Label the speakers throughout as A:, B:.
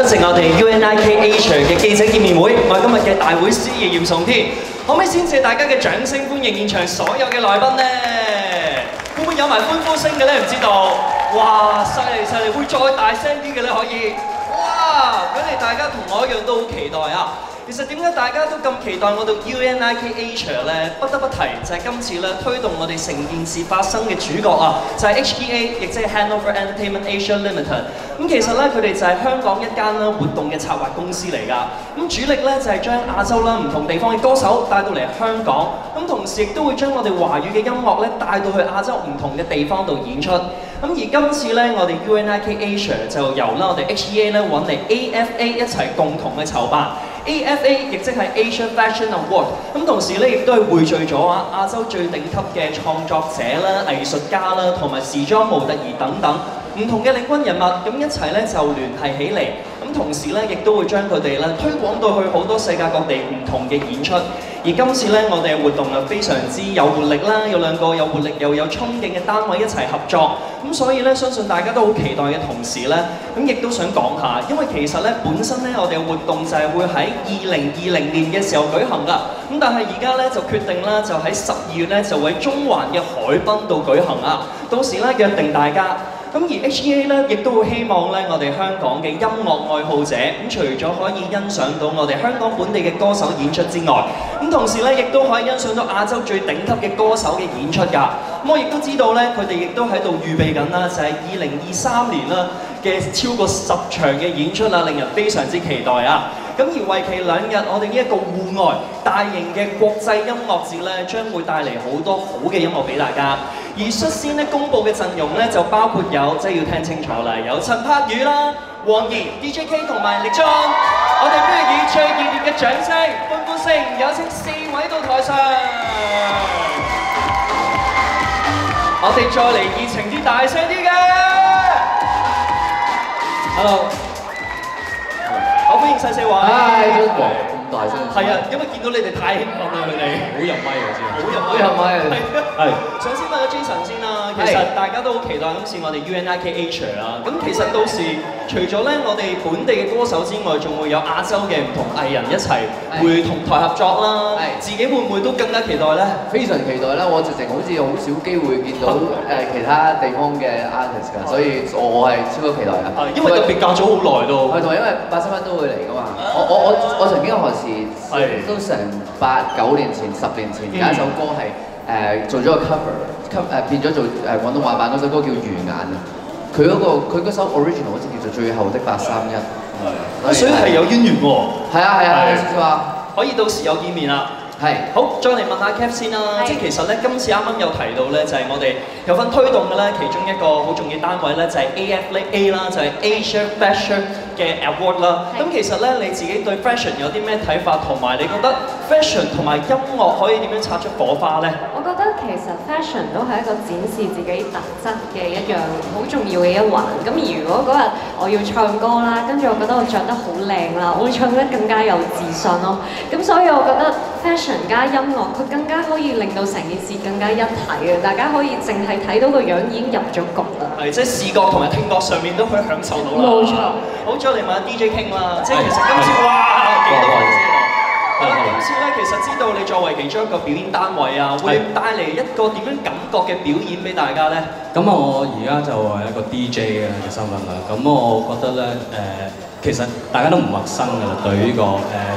A: 席我哋 UNIK Asia 嘅記者見面會，我係今日嘅大會司儀嚴崇天，可唔可以先謝大家嘅掌聲歡迎現場所有嘅來賓呢？會唔會有埋歡呼聲嘅咧？唔知道。哇！犀利犀利，會再大聲啲嘅咧可以。哇！佢哋大家同我一樣都好期待啊！其實點解大家都咁期待我哋 UNIK Asia 咧？不得不提就係今次咧推動我哋成件事發生嘅主角啊，就係 HEA， 亦即係 Hanover Entertainment Asia Limited。咁其實咧佢哋就係香港一間咧活動嘅策劃公司嚟㗎。咁主力咧就係將亞洲啦唔同地方嘅歌手帶到嚟香港，咁同時亦都會將我哋華語嘅音樂咧帶到去亞洲唔同嘅地方度演出。咁而今次咧，我哋 UNIK Asia 就由啦我哋 HEA 咧揾嚟 AFA 一齊共同嘅籌辦。AFA 亦即係 Asia Fashion Award， 咁同時咧亦都係匯聚咗亞洲最頂級嘅創作者啦、藝術家啦，同埋時裝模特兒等等唔同嘅領軍人物，咁一齊咧就聯繫起嚟。咁同時咧，亦都會將佢哋咧推廣到去好多世界各地唔同嘅演出。而今次咧，我哋嘅活動啊非常之有活力啦，有兩個有活力又有衝勁嘅單位一齊合作。咁所以咧，相信大家都好期待嘅同時咧，咁亦都想講下，因為其實咧本身咧我哋嘅活動就係會喺2020年嘅時候舉行㗎。咁但係而家咧就決定啦，就喺12月咧就會喺中環嘅海濱度舉行啊。到時咧約定大家。咁而 HEA 咧，亦都會希望咧，我哋香港嘅音樂愛好者，咁除咗可以欣賞到我哋香港本地嘅歌手演出之外，咁同時咧，亦都可以欣賞到亞洲最頂級嘅歌手嘅演出㗎。咁我亦都知道咧，佢哋亦都喺度預備緊啦，就係2023年啦嘅超過10場嘅演出啦，令人非常之期待啊！咁而為期2日，我哋呢一個戶外大型嘅國際音樂節咧，將會帶嚟好多好嘅音樂俾大家。而率先咧公佈嘅陣容咧，就包括有即係要聽清楚啦，有陳柏宇啦、黃妍、DJ K 同埋力俊。我哋不如以最熱烈嘅掌聲、歡呼聲，有請4位到台上。我哋再嚟熱情啲、大聲啲嘅。Hello。好，歡迎細4位。咁大聲。係啊，因為見到你哋太興奮啦，佢哋。好入咪我知。好入咪啊！係。想先問下 Jason 先啦，其實大家都好期待今次我哋 UNIK Asia 啦。咁其實到時除咗咧我哋本地嘅歌手之外，仲會有亞洲嘅唔同藝人一齊會同台合作啦。自己會唔會都更加期待咧？
B: 非常期待啦！我直情好似好少機會見到其他地方嘅 artist 㗎，所以我係超級期待㗎。
A: 因為特別隔咗好耐都。
B: 係同埋因為87分都會嚟㗎嘛。我曾經何時都成8、9年前、10年前有一首歌係做咗個 cover， 變咗做廣東話版嗰首歌叫《魚眼》啊。佢嗰首 original 好似叫做《最後的831》。係。
A: 所以係有淵源喎。
B: 係啊，有少少啊。
A: 可以到時有見面啦。係，好，再嚟問下 Cap 先啦。即係其實咧，今次啱啱有提到咧，就係我哋有份推動嘅咧，其中一個好重要單位咧，就係 AFA 啦，就係 Asia Fashion 嘅 Award 啦。咁其實咧，你自己對 fashion 有啲咩睇法，同埋你覺得 fashion 同埋音樂可以點樣擦出火花咧？
C: 我覺得其實 fashion 都係一個展示自己特質嘅一樣好重要嘅一環。咁而如果嗰日我要唱歌啦，跟住我覺得我着得好靚啦，我會唱得更加有自信咯。咁所以我覺得 fashion 加音樂，佢更加可以令到成件事更加一體嘅，大家可以淨係睇到個樣已經入咗局啦。
A: 係，即係視覺同埋聽覺上面都可以享受到啦。
C: 冇錯。
A: 好，再嚟問下 DJ King 啦，即係其實今次哇幾多位先啊？係啦，今次咧其實知道你作為其中一個表演單位啊，會帶嚟一個點樣感覺嘅表演俾大家咧？
D: 咁我而家就係一個 DJ 嘅身份啦。咁我覺得咧其實大家都唔陌生㗎啦，對呢個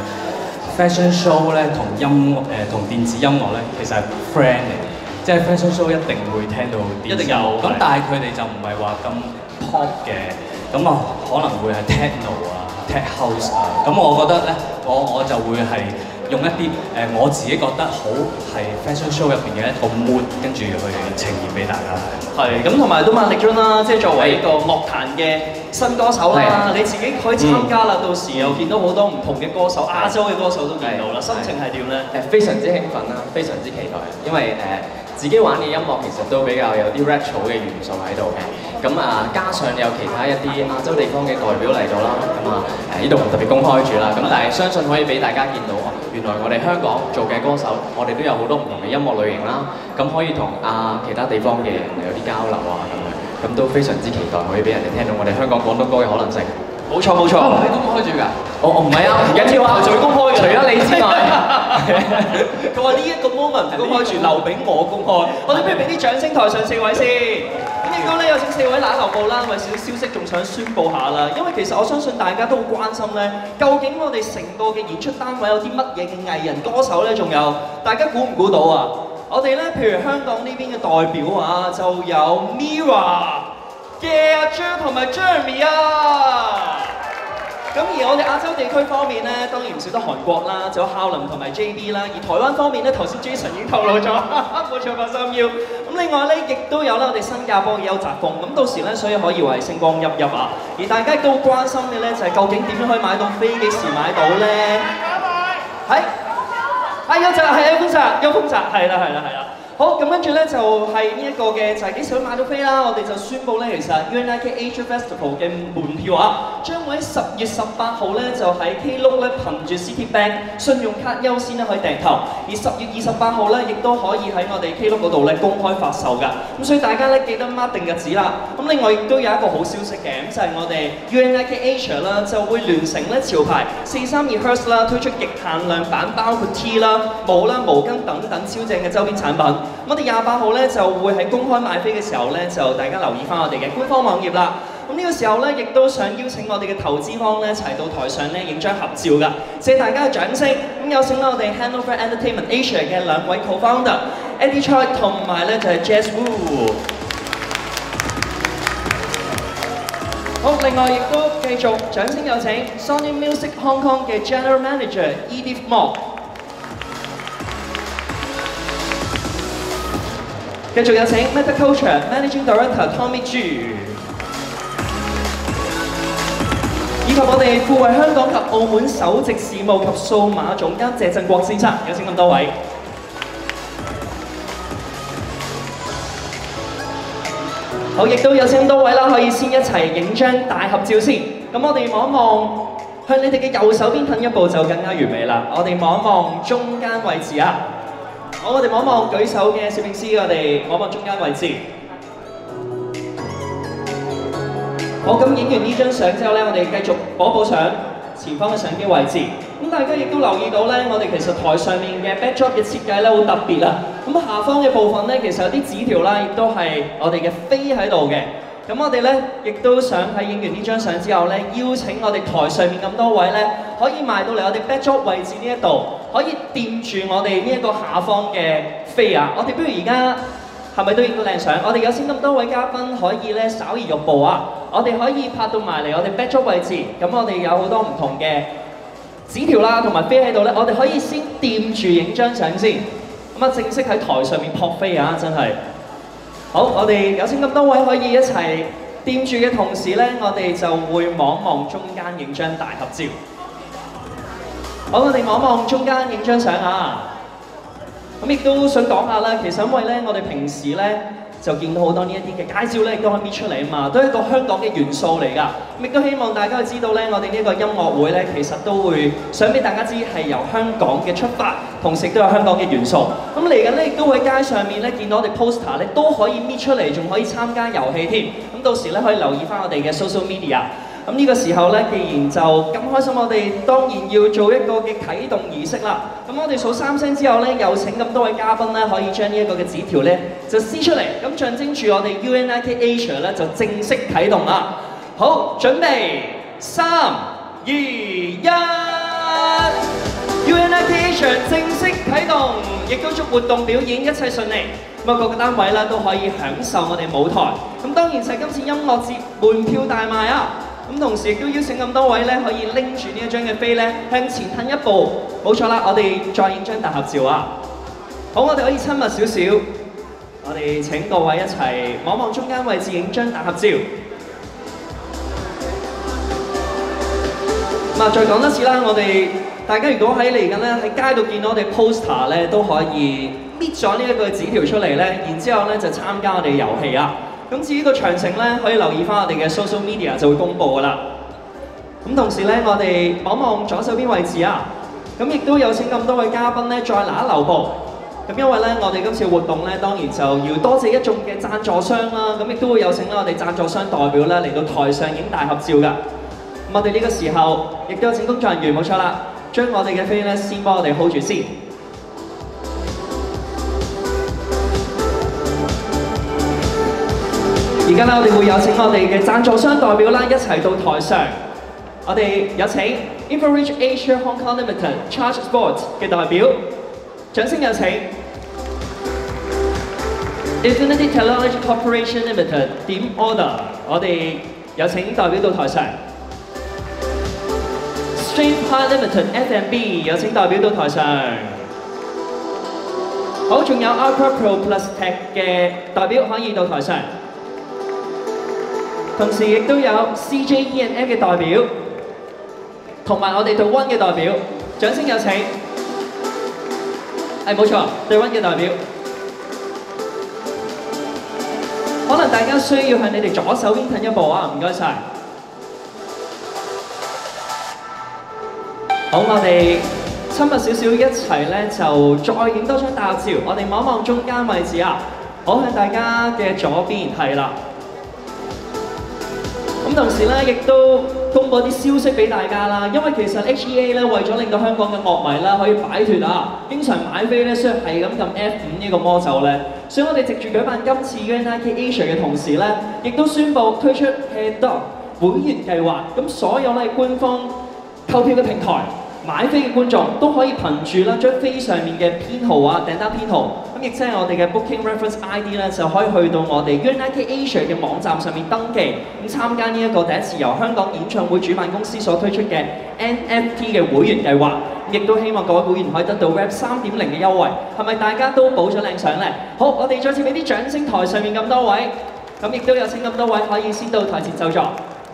D: fashion show 咧同同電子音樂咧，其實係 friend 嚟嘅，即係 fashion show 一定會聽到電子，一定有。咁但係佢哋就唔係話咁 pop 嘅，咁啊可能會係 techno 啊、tech house 啊。咁我覺得咧，我就會係用一啲我自己覺得好係 fashion show 入邊嘅一個 mood， 跟住去呈現俾大家睇。
A: 係，咁同埋都問力尊啦，即係作為一個樂壇嘅新歌手啦，你自己可以參加啦，到時又見到好多唔同嘅歌手，亞洲嘅歌手都見到啦，心情係點咧？
E: 非常之興奮啦，非常之期待，因為自己玩嘅音樂其實都比較有啲 retro 嘅元素喺度嘅，咁加上有其他一啲亞洲地方嘅代表嚟到啦，咁呢度唔特別公開住啦，咁但係相信可以俾大家見到原來我哋香港做嘅歌手，我哋都有好多唔同嘅音樂類型啦，咁可以同其他地方嘅人有啲交流啊咁樣，咁都非常之期待可以俾人哋聽到我哋香港廣東歌嘅可能性。
A: 冇錯冇錯。
B: 你公開住㗎？
E: 我唔係啊，唔緊要啊，
A: 就會公開嘅。
E: 除咗你之外，
A: 佢話呢一個 moment 唔公開住，留俾我公開。我哋不如俾啲掌聲台上4位先。咁亦都咧有請4位揦流布啦，為少少消息仲想宣佈下啦。因為其實我相信大家都好關心咧，究竟我哋成個嘅演出單位有啲乜嘢嘅藝人歌手咧，仲有大家估唔估到啊？我哋咧譬如香港呢邊嘅代表啊，就有 Mirror 嘅阿 Jer 同埋 Jeremy 啊。咁而我哋亞洲地區方面咧，當然唔少得韓國啦，仲有孝琳同埋 JB 啦。而台灣方面咧，頭先 Jason 已經透露咗，冇錯8三腰。咁另外咧，亦都有啦，我哋新加坡嘅邱澤峰。咁到時咧，所以可以話係星光熠熠啊。而大家都關心嘅咧，就係究竟點樣可以買到飛，幾時買到咧？係有豐澤，係啦。好，咁跟住咧就係呢一個嘅就係幾時可以買到飛啦？我哋就宣布咧，其實 UNIK Asia Festival 嘅門票啊，將會喺10月18號咧就喺 Klook 咧憑住 Citibank 信用卡優先咧可以訂頭，而10月28號咧亦都可以喺我哋 Klook 嗰度咧公開發售㗎。咁所以大家咧記得 mark 定日子啦。咁另外亦都有一個好消息嘅，咁就係我哋 UNIK Asia 啦就會聯乘咧潮牌432 Hertz 啦推出極限量版，包括 T 啦、帽啦、毛巾等等超正嘅周邊產品。我哋28號咧就會喺公開買飛嘅時候咧，就大家留意翻我哋嘅官方網頁啦。咁呢個時候咧，亦都想邀請我哋嘅投資方咧一齊到台上咧影張合照㗎，謝大家嘅掌聲。咁有請啦我哋 Hanover Entertainment Asia 嘅2位 co-founder Eddie Choi 同埋咧就係 Jazz Wu。好，另外亦都繼續掌聲有請 Sony Music Hong Kong 嘅 General Manager Edith Mok。繼續有請 Metaculture Managing Director Tommy Chu， 以及我哋富衛香港及澳門首席事務及數碼總監謝振國先生，有請咁多位。好，亦都有請咁多位啦，可以先一齊影張大合照先。咁我哋望一望，向你哋嘅右手邊褪一步就更加完美啦。我哋望一望中間位置啊！好，我哋望一望舉手嘅攝影師，我哋望一望中間位置。好，咁影完呢張相之後咧，我哋繼續補相前方嘅相機位置。咁大家亦都留意到咧，我哋其實台上面嘅 backdrop 嘅設計咧好特別啊。咁下方嘅部分咧，其實有啲紙條啦，亦都係我哋嘅飛喺度嘅。咁我哋咧亦都想喺影完呢張相之後咧，邀請我哋台上面咁多位咧，可以埋到嚟我哋 backdrop 位置呢一度，可以掂住我哋呢一個下方嘅飛啊！我哋不如而家係咪都影到靚相？我哋有請咁多位嘉賓可以咧稍移玉步啊！我哋可以拍到埋嚟我哋 backdrop 位置，咁我哋有好多唔同嘅紙條啦，同埋飛喺度咧，我哋可以先掂住影張相先。咁啊，正式喺台上面撲飛啊！真係〜好，我哋有請咁多位可以一齊掂住嘅同時咧，我哋就會望望中間影張大合照。好，我哋望望中間影張相啊！咁亦都想講下啦，其實因為咧，我哋平時咧就見到好多呢一啲嘅街照咧，亦都可以搣出嚟啊嘛，都係一個香港嘅元素嚟㗎。咁亦都希望大家知道咧，我哋呢個音樂會咧，其實都會想俾大家知係由香港嘅出發，同時亦都有香港嘅元素。咁嚟緊咧，亦都會喺街上面咧見到我哋 poster 咧都可以搣出嚟，仲可以參加遊戲添。咁到時咧可以留意翻我哋嘅 social media。咁呢個時候咧，既然就咁開心，我哋當然要做一個嘅啟動儀式啦。咁我哋數3聲之後咧，有請咁多位嘉賓咧，可以將呢一個嘅紙條咧就撕出嚟，咁象徵住我哋 UNIK Asia 咧就正式啟動啦。好，準備3、2、1 ，UNIK Asia 正式啟動，亦都祝活動表演一切順利。咁啊，各個單位啦都可以享受我哋舞台。咁當然就係今次音樂節門票大賣啊！咁同時亦都邀請咁多位咧，可以拎住呢一張嘅飛咧，向前褪一步。冇錯啦，我哋再影張大合照啊！好，我哋可以親密少少。我哋請各位一齊望望中間位置影張大合照。咁啊，再講多次啦，我哋大家如果喺嚟緊咧喺街度見到我哋 poster 咧，都可以搣咗呢一個紙條出嚟咧，然之後咧就參加我哋遊戲啊！咁至於個詳情咧，可以留意翻我哋嘅 social media 就會公佈噶啦。咁同時咧，我哋望望左手邊位置啊，咁亦都有請咁多位嘉賓咧，再拿一留步。咁因為咧，我哋今次活動咧，當然就要多謝一眾嘅贊助商啦。咁亦都會有請啦我哋贊助商代表咧嚟到台上影大合照噶。咁我哋呢個時候亦都有請工作人員冇錯啦，將我哋嘅飛咧先幫我哋 hold 住先。而家咧，我哋會有請我哋嘅贊助商代表啦，一齊到台上。我哋有請 InfoReach Asia Hong Kong Limited Charge Sports 嘅代表，掌聲有請 Infinity Technology Corporation Limited 點 order， 我哋有請代表到台上。Stream Pie Limited F&B 有請代表到台上。好，仲有 Ultra Pro Plus Tech 嘅代表可以到台上。同時亦都有 CJE&M 嘅代表，同埋我哋對 One 嘅代表，掌聲有請。冇錯，對 One 嘅代表。可能大家需要向你哋左手邊褪一步啊，唔該晒。好，我哋親密少少一齊咧，就再影多張大合照。我哋望一望中間位置啊，好，向大家嘅左邊係啦。咁同時咧，亦都公佈啲消息俾大家啦。因為其實 HEA 咧為咗令到香港嘅樂迷啦可以擺脱啊，經常買飛咧，需要係咁撳 F5 呢個魔咒咧，所以我哋藉住舉辦今次嘅 Nike Asia 嘅同時咧，亦都宣布推出 Head Dog 會員計劃。咁所有咧官方購票嘅平台買飛嘅觀眾都可以憑住啦張飛上面嘅編號啊訂單編號，咁亦即係我哋嘅 Booking Reference ID 咧，就可以去到我哋 Nike Asia 嘅網站上面登記，咁參加呢一個第一次由香港演唱會主辦公司所推出嘅 NFT 嘅會員計劃，亦都希望各位會員可以得到 Web 3.0嘅優惠，係咪大家都補咗靚相咧？好，我哋再次俾啲掌聲台上面咁多位，咁亦都有請咁多位可以先到台前就座。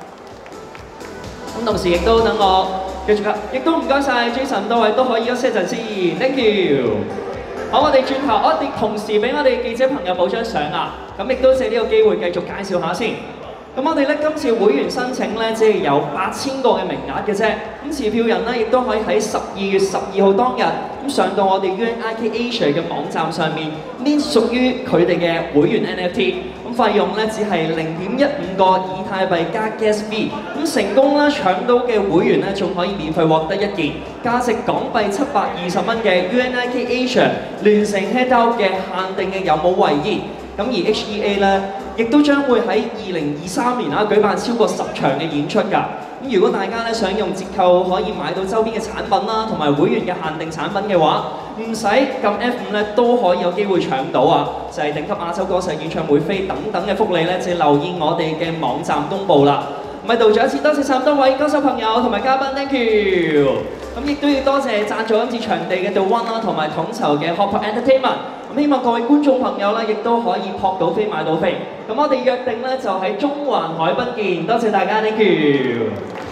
A: 咁同時亦都等我繼續啦，亦都唔該晒 Jason 多位都可以休息一陣先 ，thank you。好，我哋轉頭，我哋同時俾我哋記者朋友補張相啊，咁亦都借呢個機會繼續介紹下先。咁我哋咧今次會員申請咧，只係有8000個嘅名額嘅啫。咁持票人咧，亦都可以喺12月12號當日咁上到我哋 Nike Asia 嘅網站上面，呢屬於佢哋嘅會員 NFT。咁費用咧只係0.15個以太幣加 gas fee。咁成功啦搶到嘅會員咧，仲可以免費獲得一件價值港幣720蚊嘅 Nike Asia 聯成 Head Dog 嘅限定嘅有帽衛衣。咁而 HEA 咧，亦都將會喺2023年舉辦超過10場嘅演出㗎。咁如果大家咧想用折扣可以買到周邊嘅產品啦，同埋會員嘅限定產品嘅話，唔使撳 F5咧都可以有機會搶到啊！就係頂級亞洲歌手演唱會飛等等嘅福利咧，就留意我哋嘅網站公佈啦。咪到咗一次，多謝晒咁多位歌手朋友同埋嘉賓 ，thank you。咁亦都要多謝贊助今次場地嘅 The One 啦，同埋統籌嘅 Hotpot Entertainment。咁希望各位觀眾朋友咧，亦都可以撲到飛買到飛。咁我哋約定咧就喺中環海濱見，多謝大家 ，thank you。